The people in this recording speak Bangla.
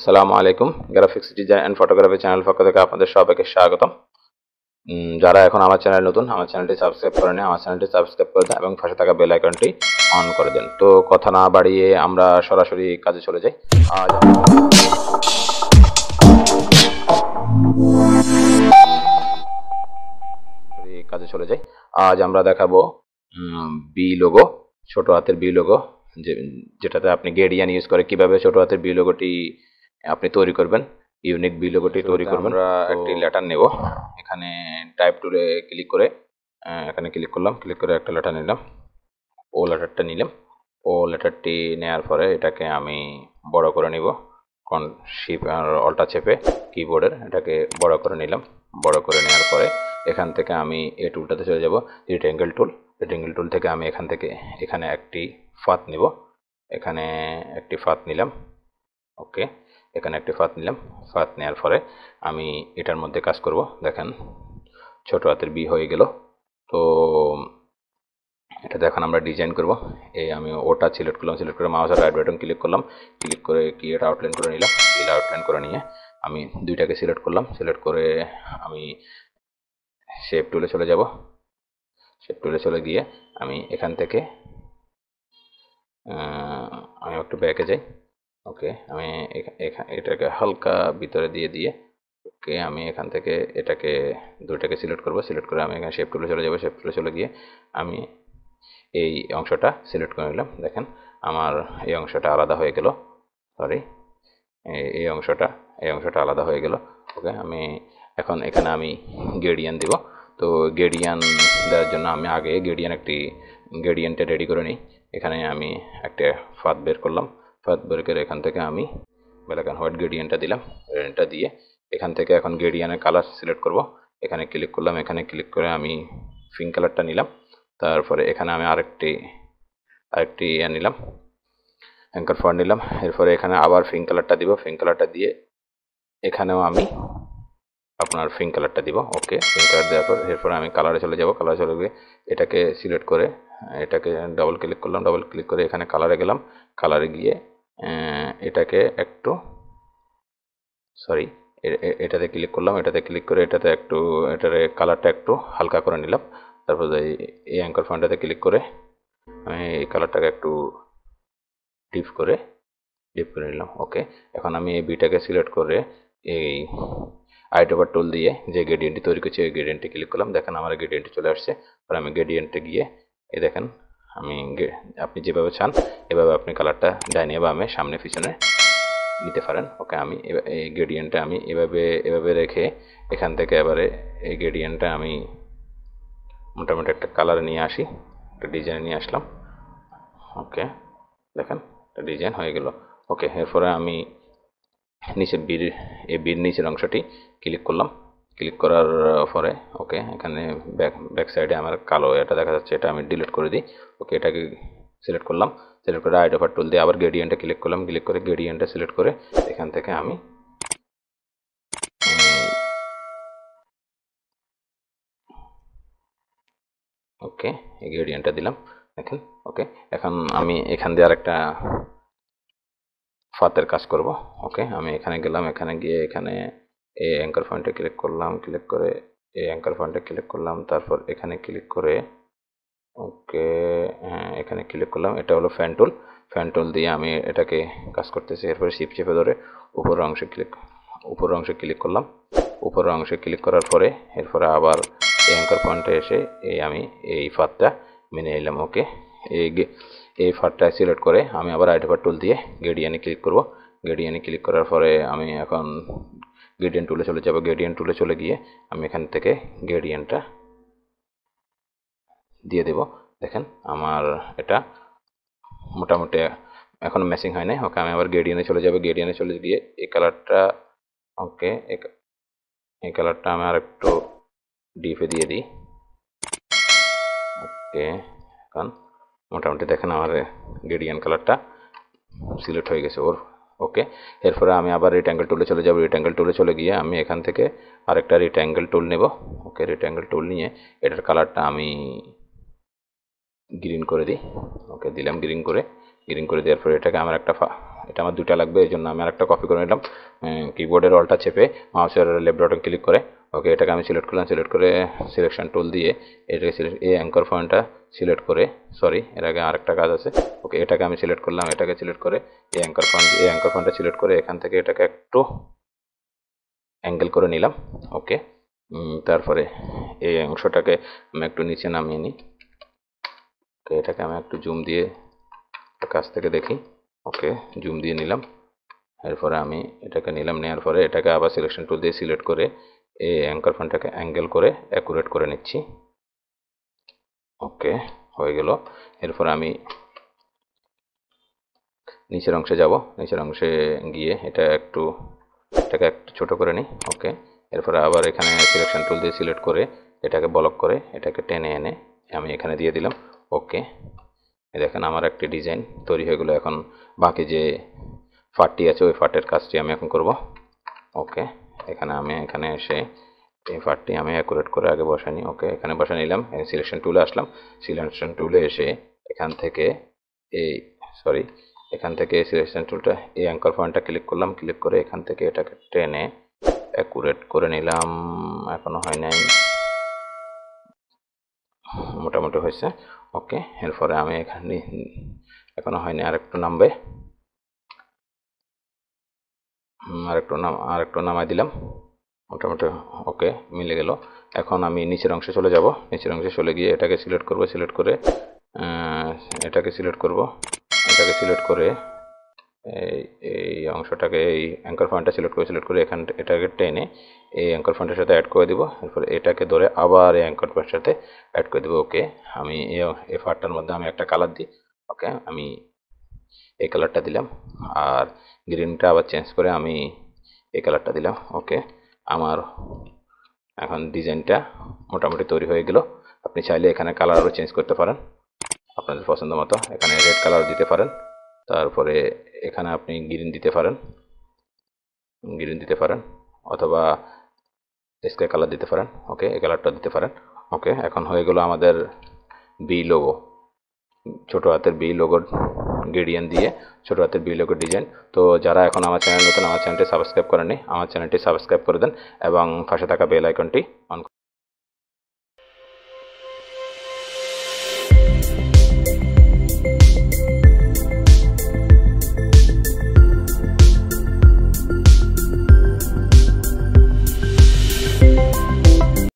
আসসালামু আলাইকুম। Graphics design and photography channel পক্ষ থেকে আপনাদের সবাইকে স্বাগতম। যারা এখন আমার চ্যানেল নতুন, আমার চ্যানেলটি সাবস্ক্রাইব করে নিন, আমার চ্যানেলটি সাবস্ক্রাইব করে দেন এবং পাশে থাকা বেল আইকনটি অন করে দেন। তো কথা না বাড়িয়ে আমরা সরাসরি কাজে চলে যাই। আজ আমরা দেখাবো বি লোগো, ছোট হাতের বি লোগো, যেটাতে আপনি গ্রেডিয়ান ইউজ করে কিভাবে ছোট হাতের বি লোগোটি আপনি তৈরি করবেন, ইউনিক বি লোগোটি তৈরি করবেন। আমরা একটি লেটার নেব, এখানে টাইপ টুলে ক্লিক করে এখানে ক্লিক করলাম, ক্লিক করে একটা লেটার নিলাম, ও লেটারটা নিলাম। ও লেটারটি নেওয়ার পরে এটাকে আমি বড় করে নিব, শিফট আর অল্টা চেপে কিবোর্ডের এটাকে বড় করে নিলাম। বড় করে নেওয়ার পরে এখান থেকে আমি এই টুলটাতে চলে যাব, রেক্ট্যাঙ্গেল টুল। রেক্ট্যাঙ্গেল টুল থেকে আমি এখান থেকে এখানে একটি ফাঁদ নিব, এখানে একটি ফাঁদ নিলাম। ওকে, এখানে একটি ফাঁদ নিলাম। ফাঁদ নেওয়ার পরে আমি এটার মধ্যে কাজ করব। দেখেন ছোট হাতের বি হয়ে গেল। তো এটা এখন আমরা ডিজাইন করব। এই আমি ওটা সিলেক্ট করলাম, সিলেক্ট করে মাউসের রাইট বাটন ক্লিক করলাম, ক্লিক করে ক্রিয়েট আউটলাইন করে নিলাম। এই আউটলাইন করে নিয়ে আমি দুইটাকে সিলেক্ট করলাম, সিলেক্ট করে আমি শেপ টুলে চলে যাব। শেপ টুলে চলে গিয়ে আমি এখান থেকে আমি একটু ব্যাকে যাই। ওকে, আমি এটাকে হালকা ভিতরে দিয়ে ওকে, আমি এখান থেকে এটাকে দুইটাকে সিলেক্ট করব। সিলেক্ট করে আমি এখানে শেপ টুলে চলে যাব। শেপ টুলে চলে গিয়ে আমি এই অংশটা সিলেক্ট করে নিলাম। দেখেন আমার এই অংশটা আলাদা হয়ে গেল, সরি এই অংশটা আলাদা হয়ে গেল। ওকে, আমি এখন এখানে আমি গ্রেডিয়ান দিব। তো গ্রেডিয়ান দেওয়ার জন্য আমি আগে গ্রেডিয়ানটা রেডি করে নিই। এখানে আমি একটা ফাঁদ বের করলাম, ফাঁদ বের করে এখান থেকে আমি ব্ল্যাক অ্যান্ড হোয়াইট গ্রেডিয়ানটা দিলাম। গ্রেডিয়ানটা দিয়ে এখান থেকে এখন গ্রেডিয়ানের কালার সিলেক্ট করব। এখানে ক্লিক করলাম, এখানে ক্লিক করে আমি পিঙ্ক কালারটা নিলাম। তারপরে এখানে আমি আরেকটি নিলাম, অ্যাঙ্কার ফন্ট নিলাম। এরপরে এখানে আবার পিঙ্ক কালারটা দিব। পিঙ্ক কালারটা দিয়ে এখানেও আমি আপনার পিঙ্ক কালারটা দিব। ওকে, পিঙ্ক কালার দেওয়ার পর এরপরে আমি কালারে চলে যাব। কালারে চলে গিয়ে এটাকে সিলেক্ট করে এটাকে ডাবল ক্লিক করলাম। ডাবল ক্লিক করে এখানে কালারে গেলাম। কালারে গিয়ে এটাকে একটু এটাতে ক্লিক করলাম। এটাতে ক্লিক করে এটার কালারটা একটু হালকা করে নিলাম। তারপর এই অ্যাঙ্কার ফন্টটাতে ক্লিক করে আমি এই কালারটাকে একটু ডিপ করে নিলাম। ওকে, এখন আমি এই বিটাকে সিলেক্ট করে এই আইটোবার টুল দিয়ে যে গ্রেডিয়েন্টটি তৈরি করছি ওই গ্রেডিয়েন্টে ক্লিক করলাম। দেখেন আমার গ্রেডিয়েন্টটি চলে আসছে। আর আমি গ্রেডিয়েন্টে গিয়ে এই দেখেন আপনি যেভাবে চান এভাবে আপনি কালারটা ডাইনে বামে সামনে পিছনে নিতে পারেন। ওকে, আমি এই গ্রেডিয়েন্টটা আমি এভাবে রেখে এখান থেকে এবারে এই গ্রেডিয়েন্টটা আমি মোটামুটি একটা কালারে নিয়ে আসি, একটা ডিজাইনে নিয়ে আসলাম। ওকে, দেখেন একটা ডিজাইন হয়ে গেল। ওকে, এরপরে আমি নিচে বির নিচের অংশটি ক্লিক করলাম। ক্লিক করার পরে ওকে, এখানে ব্যাক সাইডে আমার কালো এটা দেখা যাচ্ছে, এটা আমি ডিলিট করে দিই। ওকে, এটাকে সিলেক্ট করলাম, সিলেক্ট করে আইটোবার টুল দিয়ে আবার গ্রেডিয়েন্টে ক্লিক করলাম। ক্লিক করে গ্রেডিয়েন্টটা সিলেক্ট করে এখান থেকে আমি ওকে এই গ্রেডিয়েন্টটা দিলাম। দেখেন ওকে, এখন আমি এখান দিয়ে আরেকটা ফাতের কাজ করব। ওকে, আমি এখানে গেলাম, এখানে গিয়ে এখানে এই অ্যাঙ্কার পয়েন্টে ক্লিক করলাম, ক্লিক করে এই অ্যাঙ্কার পয়েন্টে ক্লিক করলাম। তারপর এখানে ক্লিক করে ওকে, হ্যাঁ এখানে ক্লিক করলাম। এটা হলো ফ্যান টুল। ফ্যান টুল দিয়ে আমি এটাকে কাজ করতেছি। এরপরে শিফট চেপে ধরে উপরের অংশে ক্লিক করলাম। উপরের অংশে ক্লিক করার পরে এরপরে আবার এই অ্যাঙ্কার পয়েন্টে এসে আমি এই ফাতটা মেনে নিলাম। ওকে, এই ফাতটা সিলেক্ট করে আমি আবার আইটোবার টুল দিয়ে গ্রেডিয়েন্টে ক্লিক করব। গ্রেডিয়েন্টে ক্লিক করার পরে আমি এখন গ্রেডিয়েন্ট টুলে চলে যাব। গ্রেডিয়েন্ট টুলে চলে গিয়ে আমি এখান থেকে গ্রেডিয়েন্টটা দিয়ে দেব। দেখেন আমার এটা মোটামুটি এখনো ম্যাচিং হয় নাই। ওকে, আমি আবার গ্রেডিয়েন্টে চলে যাব। গ্রেডিয়েন্টে চলে গিয়ে এই কালারটা ওকে, এই কালারটা আমি আর একটু ডিপে দিয়ে দিই। ওকে, এখন মোটামুটি দেখেন আমার গ্রেডিয়েন্ট কালারটা সিলেক্ট হয়ে গেছে ওর। ওকে, এরপরে আমি আবার রেক্ট্যাঙ্গেল টুলে চলে যাব। রেক্ট্যাঙ্গেল টুলে চলে গিয়ে আমি এখান থেকে আরেকটা রেক্ট্যাঙ্গেল টুল নেব। ওকে, রেক্ট্যাঙ্গেল টুল নিয়ে এটার কালারটা আমি গ্রিন করে দিই। ওকে, দিলাম গ্রিন করে দেওয়ার পরে এটাকে আমার এটা আমার দুটা লাগবে, এই জন্য আমি আরেকটা কপি করে নিলাম। কিবোর্ডের অলটা চেপে মাউসের লেফট বাটন ক্লিক করে ওকে এটাকে আমি সিলেক্ট করলাম। সিলেক্ট করে সিলেকশন টুল দিয়ে এটাকে এই অ্যাঙ্কর পয়েন্টটা সিলেক্ট করে, সরি এর আগে আরেকটা কাজ আছে, ওকে এটাকে আমি সিলেক্ট করলাম। এটাকে সিলেক্ট করে এই অ্যাঙ্কর পয়েন্টটা সিলেক্ট করে এখান থেকে এটাকে একটু অ্যাঙ্গেল করে নিলাম। ওকে তারপরে এই অংশটাকে আমি একটু নিচে নামিয়ে নিই। ওকে এটাকে আমি একটু জুম দিয়ে কাছ থেকে দেখি। ওকে জুম দিয়ে নিলাম। এরপরে আমি এটাকে নিলাম, নেওয়ার পরে এটাকে আবার সিলেকশন টুল দিয়ে সিলেক্ট করে এই অ্যাঙ্কর পয়েন্টটাকে অ্যাঙ্গেল করে অ্যাকুরেট করে নিচ্ছি। ওকে হয়ে গেল। এরপর আমি নিচের অংশে যাব। নিচের অংশে গিয়ে এটাকে একটু ছোট করে নিই। ওকে এরপরে আবার এখানে সিলেকশন টুল দিয়ে সিলেক্ট করে এটাকে ব্লক করে এটাকে টেনে এনে আমি এখানে দিয়ে দিলাম। ওকে দেখেন আমার একটি ডিজাইন তৈরি হয়ে গেল। এখন বাকি যে ফাটটি আছে ওই ফাটের কাজটি আমি এখন করব। ওকে এখানে এসে এই ফাটটি আমি অ্যাকুরেট করে আগে বসাই নিই। ওকে এখানে বসা নিলাম। সিলেকশন টুলে আসলাম। সিলেকশন টুলে এসে এখান থেকে সিলেকশন টুলটা এই অ্যাঙ্কর পয়েন্টটা ক্লিক করলাম। ক্লিক করে এখান থেকে এটাকে টেনে অ্যাকুরেট করে নিলাম। এখনো হয় নাই, মোটামুটি হয়েছে। ওকে এরপরে আমি এখানে এখনো হয়নি, আরেকটু নামবে, আরেকটু নামাই দিলাম মোটামুটি। ওকে মিলে গেল। এখন আমি নিচের অংশে চলে যাব। নিচের অংশে চলে গিয়ে এটাকে সিলেক্ট করব। সিলেক্ট করে এটাকে সিলেক্ট করে এই অংশটাকে এই অ্যাঙ্কর পয়েন্টটা সিলেক্ট করে এটাকে টেনে এই অ্যাঙ্কর পয়েন্টের সাথে অ্যাড করে দিব। এরপর এটাকে ধরে আবার এই অ্যাঙ্কর পয়েন্টের সাথে অ্যাড করে দেবো। ওকে আমি এই পার্টটার মধ্যে আমি একটা কালার দিই। ওকে আমি এই কালারটা দিলাম, আর গ্রিনটা আবার চেঞ্জ করে আমি এই কালারটা দিলাম। ওকে আমার এখন ডিজাইনটা মোটামুটি তৈরি হয়ে গেল। আপনি চাইলে এখানে কালার আরও চেঞ্জ করতে পারেন আপনাদের পছন্দ মতো। এখানে রেড কালার দিতে পারেন, তারপরে এখানে আপনি গ্রিন দিতে পারেন অথবা স্কাই কালার দিতে পারেন। ওকে এই কালারটা দিতে পারেন। ওকে এখন হয়ে গেল আমাদের বি লোগো, ছোট হাতের বি লোগো গ্রেডিয়েন্ট দিয়ে ছোট হাতের বি লোগো ডিজাইন। তো যারা এখন আমার চ্যানেল নতুন, আমার চ্যানেলটি সাবস্ক্রাইব করেননি, আমার চ্যানেলটি সাবস্ক্রাইব করে দেন এবং পাশে থাকা বেল আইকনটি অন